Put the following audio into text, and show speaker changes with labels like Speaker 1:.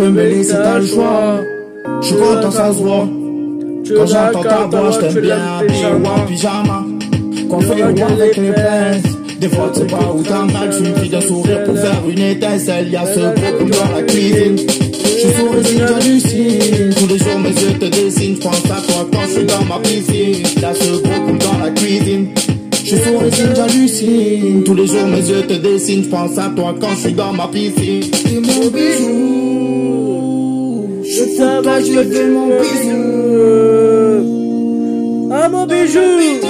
Speaker 1: me laisser, t'as le choix. J'suis content, ça se voit. Quand j'entends ta voix, j't'aime bien habillé ou en pyjama. Coiffé ou avec les pinces. Des fois tu sais pas où t'en mal, suffit d'un sourire pour faire une étincelle. Y'a ce gros coup dans la cuisine. J'suis sous résine, j'hallucine. Tous les jours mes yeux te dessinent. J'pense à toi quand j'suis dans ma piscine. Y'a ce gros coup dans la cuisine. J'suis sous résine, j'hallucine. Tous les jours mes yeux te dessinent. J'pense à toi quand j'suis dans ma piscine. T'es mon bijou. Je fais mon bijou.
Speaker 2: Ah mon bijou.